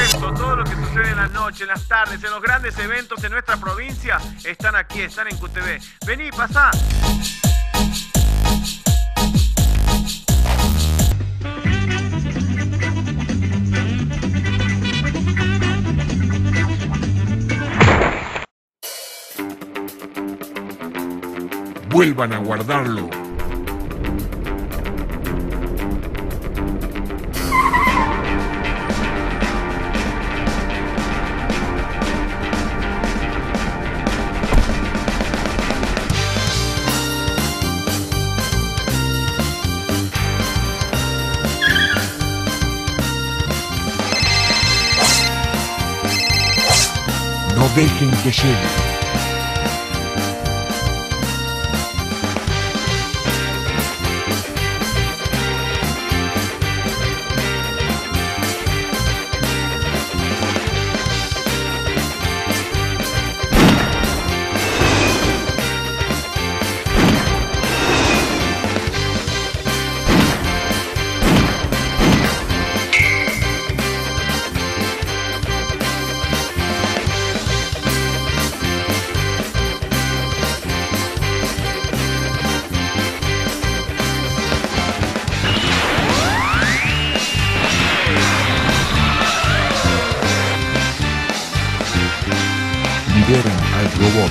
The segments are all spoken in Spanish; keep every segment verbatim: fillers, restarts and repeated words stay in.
supuesto, todo lo que sucede en la noche, en las tardes, en los grandes eventos de nuestra provincia, están aquí, están en Q T V. Vení, pasá. Vuelvan a guardarlo. No dejen que llegue. Liberen al robot.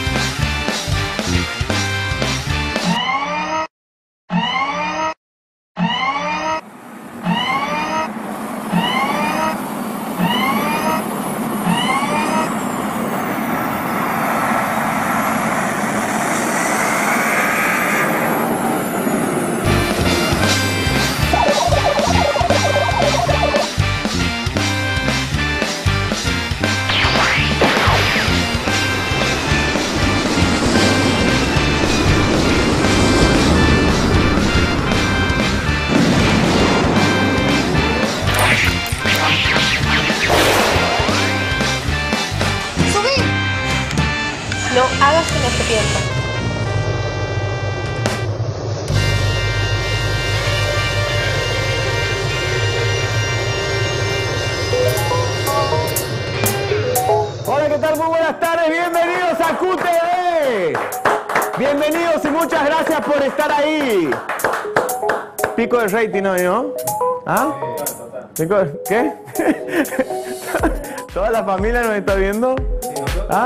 No hagas que no se pierda. Hola, ¿qué tal? Muy buenas tardes, bienvenidos a Q T V. Bienvenidos y muchas gracias por estar ahí. Pico de rating hoy, ¿no? ¿Ah? ¿Pico de... ¿Qué? ¿Toda la familia nos está viendo? ¿Ah?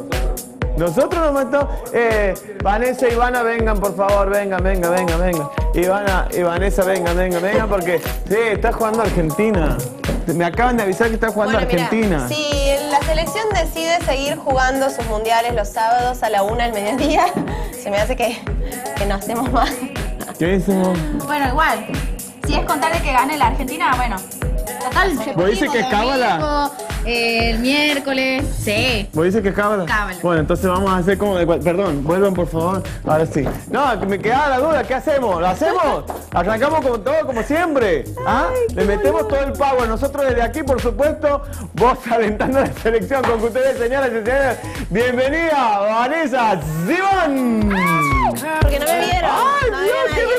Nosotros nos matamos. Eh, Vanessa y Ivana, vengan, por favor, vengan, vengan, vengan, vengan. Ivana y Vanessa, vengan, vengan, vengan, porque sí, está jugando Argentina. Me acaban de avisar que está jugando bueno, Argentina. Mira, si la selección decide seguir jugando sus mundiales los sábados a la una del mediodía, se me hace que, que no hacemos más. ¿Qué hicimos? Bueno, igual. Si es contar de que gane la Argentina, bueno. Total, se ¿Vos dices que es cábala? Eh, el miércoles, sí. ¿Vos dices que es cábala? Cábala. Bueno, entonces vamos a hacer como de... Perdón, vuelvan por favor. Ahora sí. No, que me quedaba la duda. ¿Qué hacemos? ¿Lo hacemos? ¿Arrancamos con todo como siempre? ¿Ah? Le metemos todo el power. Nosotros desde aquí, por supuesto, vos alentando la selección con ustedes, señoras y señores. Bienvenida, Vanessa Simón. Porque no me vieron. ¡Ay, no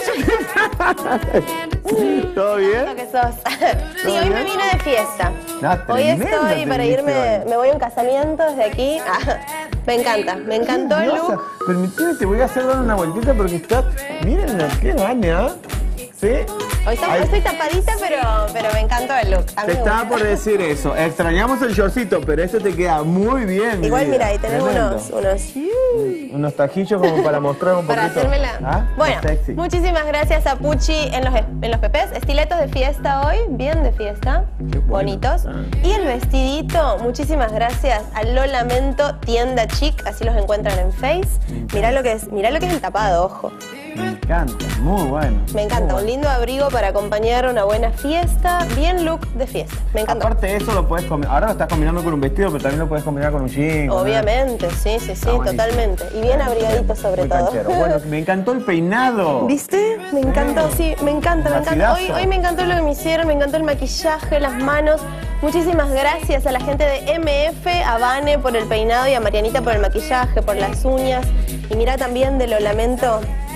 Dios, qué bello! ¿Todo bien? Lo que sos. Sí, hoy me vine de fiesta. No, Hoy tremenda estoy te para viniste irme, hoy. me voy a un casamiento desde aquí. Ah, me encanta, me encantó el Diosa, look. permitime, te voy a hacer dar una vueltita porque está... Miren lo que gane, ¿ah? ¿Sí? Hoy estoy, Ahí. estoy tapadita, pero, pero me encantó el look. A mí Te me estaba gusta. por decir eso. Extrañamos el shortcito, pero este te queda muy bien. mi Igual, vida. mira, ahí tenés Tremendo. unos, unos... Unos tajillos como para mostrar un Para poquito. hacérmela. ¿Ah? Bueno, Sexy. muchísimas gracias a Pucci en los, en los pepes. Estiletos de fiesta hoy, bien de fiesta. Qué bueno. Bonitos. Ah. Y el vestidito, muchísimas gracias a Lo Lamento Tienda Chic, así los encuentran en Face. Mirá lo que es, mirá lo que es el tapado, ojo. Me encanta, muy bueno. Me encanta, muy un bueno. lindo abrigo para acompañar una buena fiesta. Bien look de fiesta, me encantó. Aparte de eso, lo puedes combinar. Ahora lo estás combinando con un vestido, pero también lo puedes combinar con un jean. ¿no? Obviamente, sí, sí, sí, Está buenísimo. totalmente. Y bien abrigadito sobre Muy todo. canchero. Bueno, me encantó el peinado. ¿Viste? Me encantó, sí, me encanta, me encanta. Hoy, Rapidazo. hoy me encantó lo que me hicieron, me encantó el maquillaje, las manos. Muchísimas gracias a la gente de M F, a Vane por el peinado y a Marianita por el maquillaje, por las uñas. Y mira también de Lo Lamento,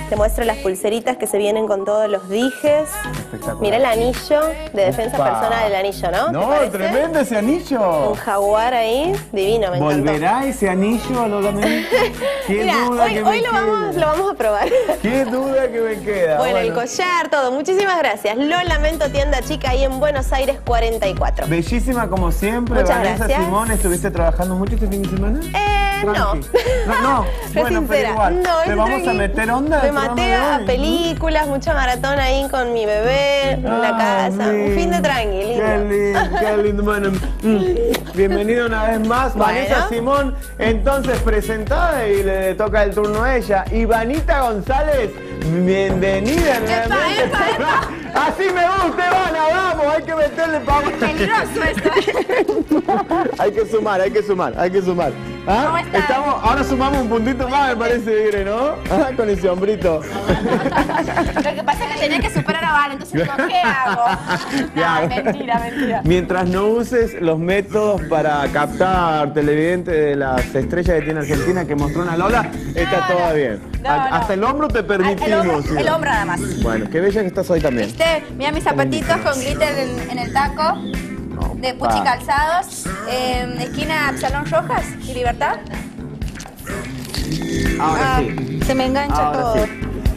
Te muestro las pulseritas que se vienen con todos los dijes. Espectacular. Mira el anillo de defensa Opa. personal, el anillo, ¿no? No, ¿Te parece? tremendo ese anillo. Un jaguar ahí, divino, me encantó. ¿Volverá ese anillo a Lola Mente? Qué Mira, duda hoy, que hoy me lo, vamos, queda. lo vamos a probar. Qué duda que me queda. Bueno, el collar, todo. Muchísimas gracias. Lo lamento, tienda chica ahí en Buenos Aires cuarenta y cuatro. Bellísima como siempre, Muchas Vanessa gracias. Simón. ¿Estuviste trabajando mucho este fin de semana? Eh, no. Tranqui. No, no. Fue Bueno, sincera. pero igual. No, ¿Te ese vamos tranqui. a meter onda? Me al programa maté de a hoy? películas, mucha maratón ahí con mi bebé en la Ah, casa. Un fin de tranqui, lindo. Qué lindo, qué lindo. Bueno, mm, bienvenido una vez más, Bueno. Vanessa Simón. Entonces, presentada y le toca el turno a ella. Ivanita González, bienvenida nuevamente. epa, epa. Así me gusta, Ivana, vamos, hay que meterle pavo. Peligroso esto. Hay que sumar, hay que sumar, hay que sumar. ¿Ah? ¿Cómo estás? Estamos, ahora sumamos un puntito más, me parece, Igre, ¿no? Ah, con ese hombrito. Lo que pasa es que tenía que superar a Val, entonces digo, ¿qué hago? Ya. No, mentira, mentira. Mientras no uses los métodos para captar televidentes de las estrellas que tiene Argentina que mostró una Lola, está No, todo no. bien. No, A- no. Hasta el hombro te El permitimos. hombro, ¿sí? el hombro nada más. Bueno, qué bella que estás hoy también. ¿Viste? Mira mis zapatitos con glitter en, en el taco. De Puchi pa. Calzados. Eh, esquina Absalón Rojas y Libertad. Ahora Ah, sí. se me engancha Ahora todo. sí.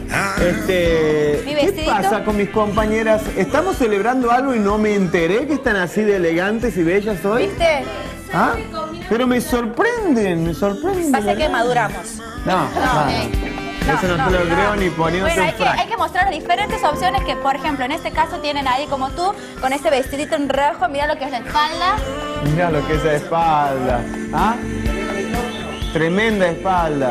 Este, Mi ¿qué vestidito. pasa con mis compañeras? ¿Estamos celebrando algo y no me enteré que están así de elegantes y bellas hoy? ¿Viste? ¿Ah? Pero me sorprenden, me sorprenden. Pasa que maduramos. No, No, no. eh. Eso no, te lo creo ni poniéndote Bueno, un hay que, frac. hay que mostrar diferentes opciones que, por ejemplo, en este caso tienen ahí como tú, con este vestidito en rojo, mira lo que es la espalda. Mira lo que es esa espalda. ¿Ah? Tremenda espalda.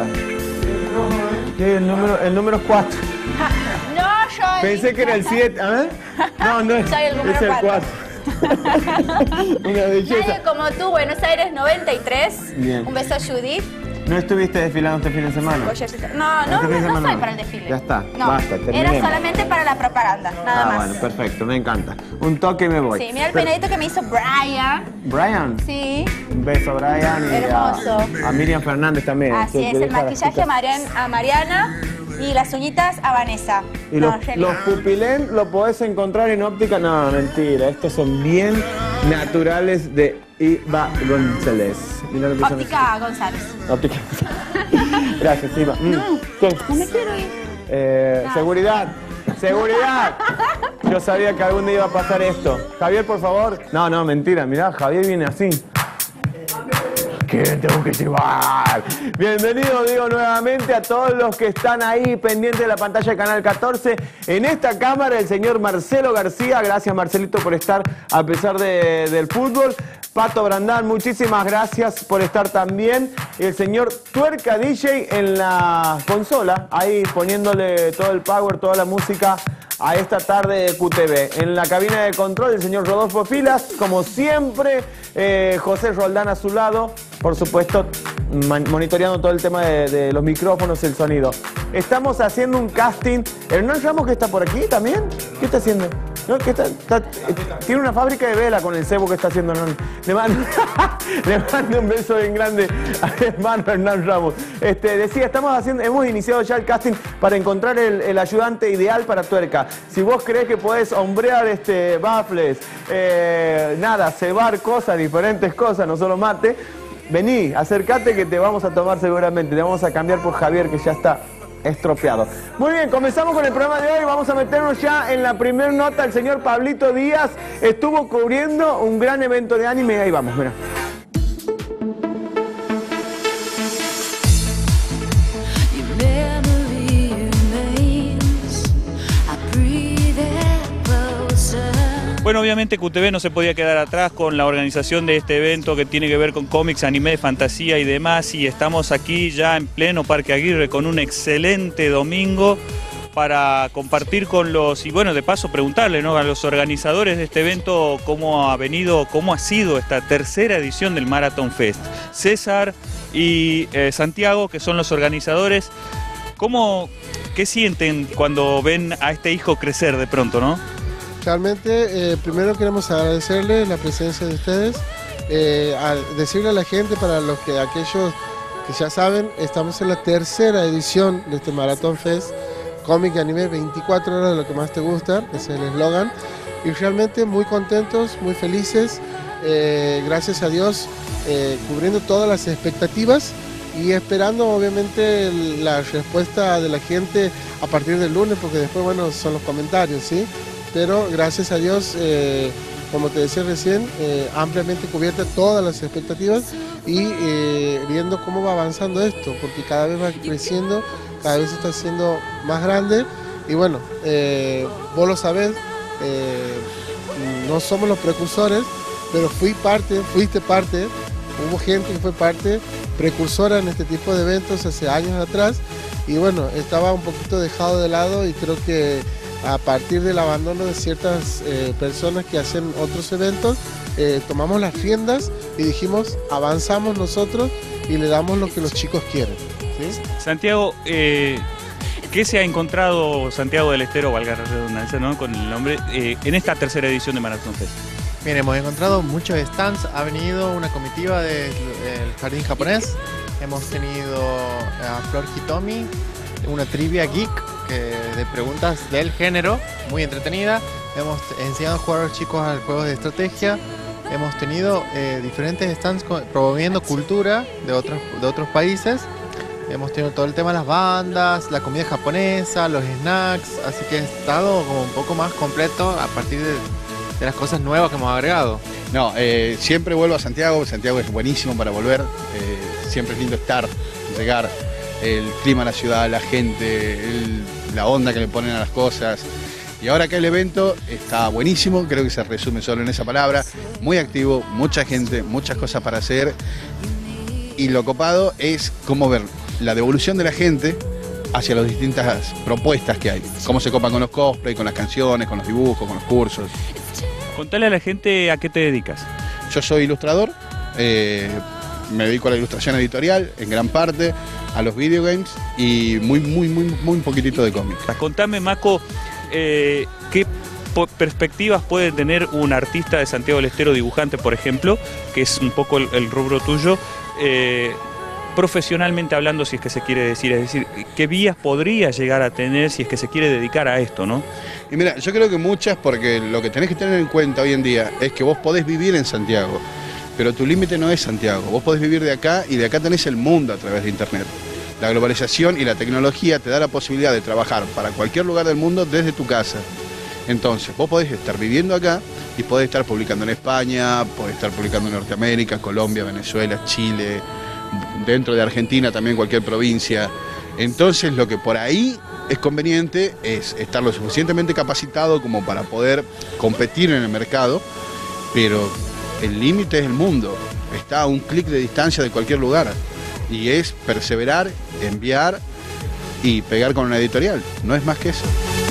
¿Qué? El número, el número cuatro. No, yo... Pensé que era el siete. ¿Ah? No, no es, Soy el número es el cuatro. cuatro. Una belleza. Nadie como tú, Buenos Aires noventa y tres. Bien. Un beso a Judith. ¿No estuviste desfilando este fin de semana? Collarcito. No, Este no, fin de no, no semana soy no. para el desfile. Ya está, No, basta, era terminemos. solamente para la propaganda, nada Ah, más. bueno, perfecto, me encanta. Un toque y me voy. Sí, mira el Pero- peinadito que me hizo Brian. Brian. Sí, Un beso a Brian y Hermoso. a, a Miriam Fernández también. así que- es, que el deja las maquillaje a, chicas. Marian- a Mariana y las uñitas a Vanessa. Y No, los, re los lindo. pupilén lo podés encontrar en óptica. No, mentira. Estos son bien naturales de Iva González. Mirá lo que son Óptica González. estos. Óptica. Gracias, Iva. Mm. ¿Qué? No me quiero ir. Eh, No. Seguridad. Seguridad. Yo sabía que algún día iba a pasar esto. Javier, por favor. No, no, mentira. Mirá, Javier viene así. ¿Qué tengo que llevar? Bienvenido, digo nuevamente a todos los que están ahí pendientes de la pantalla de Canal catorce. En esta cámara el señor Marcelo García. Gracias, Marcelito, por estar a pesar de- del fútbol. Pato Brandán, muchísimas gracias por estar también. Y el señor Tuerca D J en la consola, ahí poniéndole todo el power, toda la música a esta tarde de Q T V. En la cabina de control, el señor Rodolfo Filas, como siempre, eh, José Roldán a su lado, por supuesto, man- monitoreando todo el tema de, de los micrófonos y el sonido. Estamos haciendo un casting. ¿Hernán Ramos que está por aquí también? ¿Qué está haciendo? ¿No? ¿Qué está, está- eh, tiene una fábrica de vela con el cebo que está haciendo Hernán. Le mando, le mando un beso bien grande al hermano Hernán Ramos. Este, decía, estamos haciendo, hemos iniciado ya el casting para encontrar el, el ayudante ideal para Tuerca. Si vos crees que podés hombrear este, baffles, eh, nada, cebar cosas, diferentes cosas, no solo mate, vení, acércate que te vamos a tomar seguramente. Te vamos a cambiar por Javier, que ya está estropeado. Muy bien, comenzamos con el programa de hoy. Vamos a meternos ya en la primera nota. El señor Pablito Díaz estuvo cubriendo un gran evento de anime. Ahí vamos, mira. Your memory remains. I breathe it closer. Bueno, obviamente Q T V no se podía quedar atrás con la organización de este evento que tiene que ver con cómics, anime, fantasía y demás, y estamos aquí ya en pleno Parque Aguirre con un excelente domingo para compartir con los, y bueno, de paso preguntarle, ¿no?, a los organizadores de este evento cómo ha venido, cómo ha sido esta tercera edición del Marathon Fest. César y eh, Santiago, que son los organizadores, ¿cómo, qué sienten cuando ven a este hijo crecer de pronto, no? Realmente, eh, primero queremos agradecerles la presencia de ustedes, eh, al decirle a la gente, para los que aquellos que ya saben, estamos en la tercera edición de este Marathon Fest. cómic y anime veinticuatro horas de lo que más te gusta, ese es el eslogan. Y realmente muy contentos, muy felices, eh, gracias a Dios, eh, cubriendo todas las expectativas y esperando obviamente la respuesta de la gente a partir del lunes, porque después, bueno, son los comentarios, ¿sí? Pero gracias a Dios, eh, como te decía recién, eh, ampliamente cubierta todas las expectativas y eh, viendo cómo va avanzando esto, porque cada vez va creciendo, cada vez está siendo más grande y bueno, eh, vos lo sabés, eh, no somos los precursores, pero fui parte, fuiste parte, hubo gente que fue parte precursora en este tipo de eventos hace años atrás y bueno, estaba un poquito dejado de lado y creo que a partir del abandono de ciertas eh, personas que hacen otros eventos, eh, tomamos las riendas y dijimos, avanzamos nosotros y le damos lo que los chicos quieren, ¿sí? Santiago, eh, ¿qué se ha encontrado Santiago del Estero, valga la redundancia, ¿no?, con el nombre, eh, en esta tercera edición de Marathon Fest? Bien, hemos encontrado muchos stands, ha venido una comitiva del Jardín Japonés, hemos tenido a Flor Hitomi, una trivia geek que, de preguntas del género, muy entretenida, hemos enseñado a jugar a los chicos a juegos de estrategia, hemos tenido eh, diferentes stands con, promoviendo cultura de otros, de otros países, hemos tenido todo el tema de las bandas, la comida japonesa, los snacks, así que ha estado como un poco más completo a partir de... de las cosas nuevas que hemos agregado. No, eh, siempre vuelvo a Santiago, Santiago es buenísimo para volver, eh, siempre es lindo estar, llegar, el clima de la ciudad, la gente, el, la onda que le ponen a las cosas. Y ahora acá el evento está buenísimo, creo que se resume solo en esa palabra, muy activo, mucha gente, muchas cosas para hacer. Y lo copado es cómo ver la devolución de la gente hacia las distintas propuestas que hay, cómo se copan con los cosplay, con las canciones, con los dibujos, con los cursos. Contale a la gente a qué te dedicas. Yo soy ilustrador, eh, me dedico a la ilustración editorial en gran parte, a los videogames y muy, muy, muy, muy poquitito de cómics. Contame, Maco, eh, qué perspectivas puede tener un artista de Santiago del Estero, dibujante, por ejemplo, que es un poco el, el rubro tuyo, eh, profesionalmente hablando, si es que se quiere decir, es decir, qué vías podría llegar a tener si es que se quiere dedicar a esto, ¿no? Y mira, yo creo que muchas, porque lo que tenés que tener en cuenta hoy en día es que vos podés vivir en Santiago, pero tu límite no es Santiago, vos podés vivir de acá y de acá tenés el mundo a través de internet. La globalización y la tecnología te da la posibilidad de trabajar para cualquier lugar del mundo desde tu casa. Entonces, vos podés estar viviendo acá y podés estar publicando en España, podés estar publicando en Norteamérica, Colombia, Venezuela, Chile, dentro de Argentina también cualquier provincia. Entonces lo que por ahí es conveniente es estar lo suficientemente capacitado como para poder competir en el mercado, pero el límite es el mundo, está a un clic de distancia de cualquier lugar y es perseverar, enviar y pegar con una editorial, no es más que eso.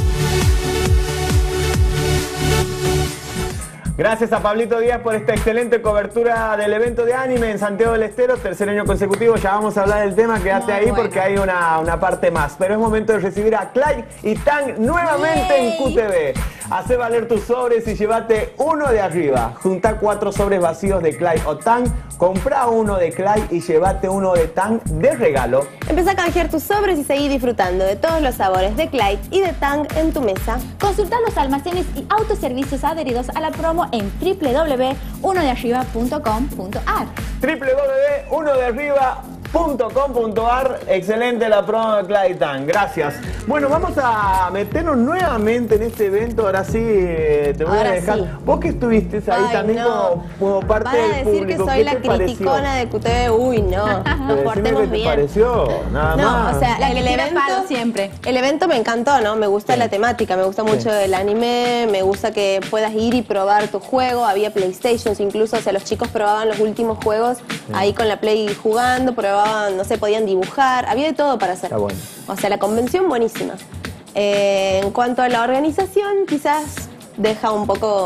Gracias a Pablito Díaz por esta excelente cobertura del evento de anime en Santiago del Estero, tercer año consecutivo. Ya vamos a hablar del tema, quédate ahí bueno. porque hay una, una parte más. Pero es momento de recibir a Clyde y Tang nuevamente Yay. en Q T V. Hacé valer tus sobres y llévate uno de arriba. Junta cuatro sobres vacíos de Clyde o Tang, compra uno de Clyde y llévate uno de Tang de regalo. Empezá a canjear tus sobres y seguí disfrutando de todos los sabores de Clyde y de Tang en tu mesa. Consulta los almacenes y autoservicios adheridos a la promo en doble u doble u doble u punto uno de arriba punto com punto ar. doble u doble u doble u punto uno de arriba punto com punto ar. Excelente la promo de Clyde Tang, gracias. Bueno, vamos a meternos nuevamente en este evento. Ahora sí, eh, te voy Ahora a dejar. Sí. Vos que estuviste ahí Ay, también no. como, como parte Van a del decir público. que soy ¿Qué la te criticona pareció? de Q T V. Uy, no, nos portemos ¿Qué te bien. pareció? Nada No, más. o sea, La el que tira evento, palo siempre. el evento me encantó, ¿no? Me gusta Sí. la temática, me gusta mucho Sí. el anime, me gusta que puedas ir y probar tu juego. Había PlayStations incluso, o sea, los chicos probaban los últimos juegos ahí con la Play jugando, probaban, no sé, podían dibujar, había de todo para hacer. Está bueno. O sea, la convención buenísima. Eh, en cuanto a la organización, quizás deja un poco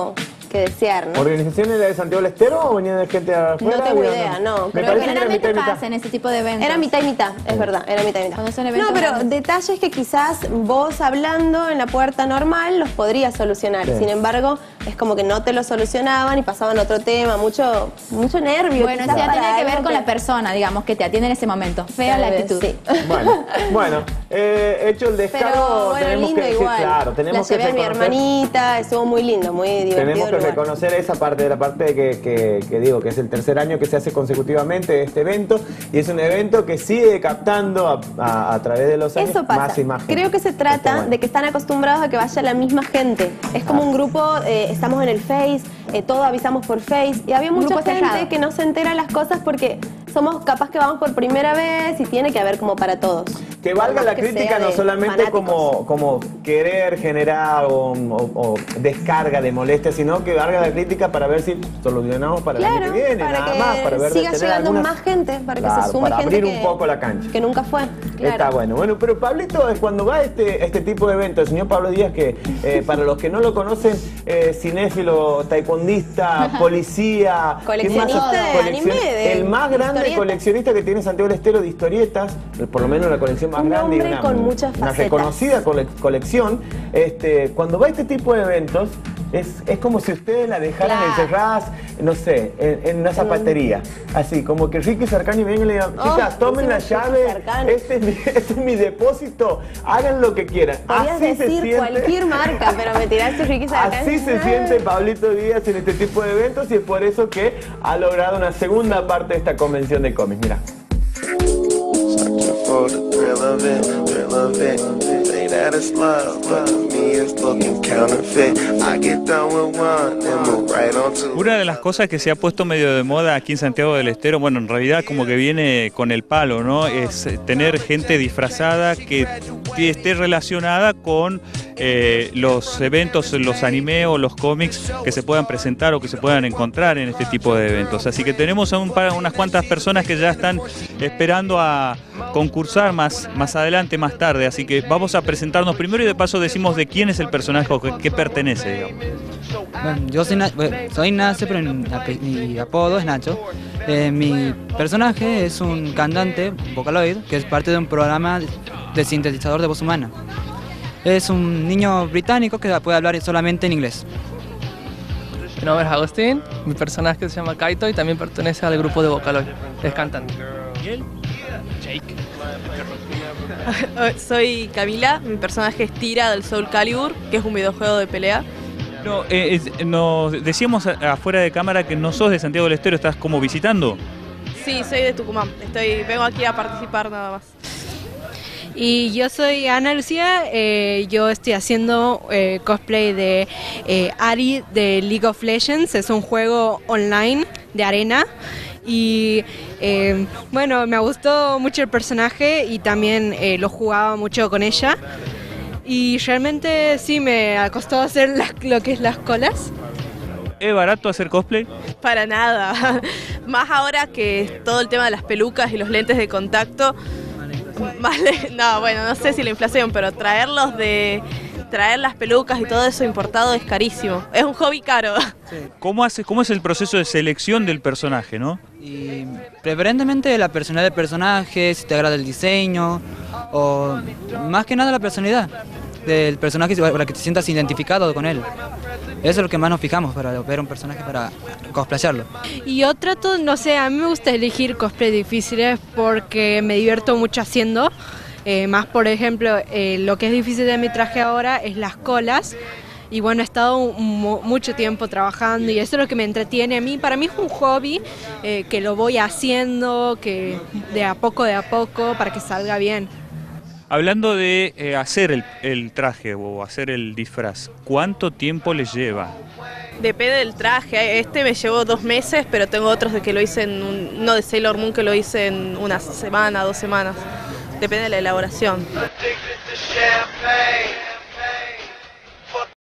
que desear, ¿no? ¿Organización era de Santiago del Estero o venía de gente de afuera? No tengo Había- idea, no. Me Creo parece que que era mitad Generalmente y mitad. pasa en este tipo de eventos. Era mitad y mitad, es verdad, era mitad y mitad. Cuando son eventos No, pero grandes. detalles que quizás vos hablando en la puerta normal los podrías solucionar. Sí. Sin embargo, es como que no te lo solucionaban y pasaban a otro tema, mucho, mucho nervio. Bueno, quizás eso ya para tiene que ver algo con la persona, digamos, que te atiende en ese momento. Fea la Tal vez, actitud. sí. Bueno, bueno, eh, hecho el descargo, Pero bueno, tenemos lindo que decir, igual. claro, tenemos la que llevé a mi reconocer- hermanita, estuvo muy lindo, muy divertido. Tenemos que el lugar. reconocer esa parte de la parte de que, que- que digo que es el tercer año que se hace consecutivamente este evento y es un evento que sigue captando a, a- a través de los años Eso pasa. más imágenes. Creo que se trata Está bueno. de que están acostumbrados a que vaya la misma gente. Es como Ah. un grupo, eh, estamos en el Face, eh, todo avisamos por Face y había Un mucha grupo gente cerrado. que no se entera las cosas porque somos capaz que vamos por primera vez y tiene que haber como para todos. Que valga Por la más que crítica sea no de solamente fanáticos. como, como querer generar o, o- o descarga de molestia, sino que valga la crítica para ver si solucionamos para el año Claro, que viene, para nada que más, para ver de siga tener llegando algunas- más gente, para que Claro, se sume para gente abrir que, un poco la cancha. que nunca fue. Claro. Está bueno. Bueno, pero Pablito, es cuando va a este, este tipo de eventos, el señor Pablo Díaz, que eh, para los que no lo conocen, eh, cinéfilo, taekwondista, policía, ¿qué Coleccionista más? de Coleccion- anime, de el más grande historietas. coleccionista que tiene Santiago del Estero de historietas, por lo menos la colección más Un grande y hombre una, con muchas una facetas. reconocida cole- colección. Este, cuando va a este tipo de eventos, es, es como si ustedes la dejaran Claro. encerradas, no sé, en, en una zapatería. Así, como que Ricky Sarcani venga y le diga, Oh, chicas, tomen la encima Ricky llave, Sarcani. este es, mi, este es mi depósito, hagan lo que quieran. Podías Así se decir siente. cualquier marca, pero me tiraste Ricky Sarkani. Así se siente Pablito Díaz en este tipo de eventos y es por eso que ha logrado una segunda parte de esta convención de cómics. Mira. Searching for the thrill of it, thrill of it. Say that it's love, but to me it's looking counterfeit. I get done with one and move right on to Una de las cosas que se ha puesto medio de moda aquí en Santiago del Estero, bueno, en realidad como que viene con el palo, ¿no? Es eh, tener gente disfrazada que t- esté relacionada con eh, los eventos, los anime o los cómics que se puedan presentar o que se puedan encontrar en este tipo de eventos. Así que tenemos a un par- unas cuantas personas que ya están esperando a concursar más, más adelante, más tarde. Así que vamos a presentarnos primero y de paso decimos de quién es el personaje o qué, qué pertenece, digamos. Bueno, yo soy, Na- bueno, soy Ignacio, pero mi, ape- mi apodo es Nacho. Eh, mi personaje es un cantante, Vocaloid, que es parte de un programa de sintetizador de voz humana. Es un niño británico que puede hablar solamente en inglés. Mi nombre es Agustín, mi personaje se llama Kaito y también pertenece al grupo de Vocaloid, es cantante. ¿Y él? Jake. Soy Camila, mi personaje es Tira del Soul Calibur, que es un videojuego de pelea. No, eh, es- nos decíamos a- afuera de cámara que no sos de Santiago del Estero, estás como visitando. Sí, soy de Tucumán, estoy, vengo aquí a participar nada más. Y yo soy Ana Lucía, eh, yo estoy haciendo eh, cosplay de eh, Ari de League of Legends, es un juego online de arena y eh, bueno, me gustó mucho el personaje y también eh, lo jugaba mucho con ella y realmente sí me costó hacer las- lo que es las colas. ¿Es barato hacer cosplay? Para nada, más ahora que todo el tema de las pelucas y los lentes de contacto, más le- no, bueno, no sé si la inflación, pero traerlos de traer las pelucas y todo eso importado es carísimo, es un hobby caro. ¿Cómo, hace, ¿Cómo es el proceso de selección del personaje, no? Y preferentemente la personalidad del personaje, si te agrada el diseño, o más que nada la personalidad del personaje para que te sientas identificado con él. Eso es lo que más nos fijamos para ver un personaje, para cosplayarlo. Y yo trato, no sé, a mí me gusta elegir cosplay difíciles porque me divierto mucho haciendo. Eh, más, por ejemplo, eh, lo que es difícil de mi traje ahora es las colas. Y bueno, he estado mu- mucho tiempo trabajando y eso es lo que me entretiene a mí. Para mí es un hobby eh, que lo voy haciendo, que de a poco, de a poco, para que salga bien. Hablando de eh, hacer el, el traje o hacer el disfraz, ¿cuánto tiempo les lleva? Depende del traje, este me llevó dos meses, pero tengo otros de que lo hice en un, uno de Sailor Moon que lo hice en una semana, dos semanas. Depende de la elaboración. Addicted to champagne.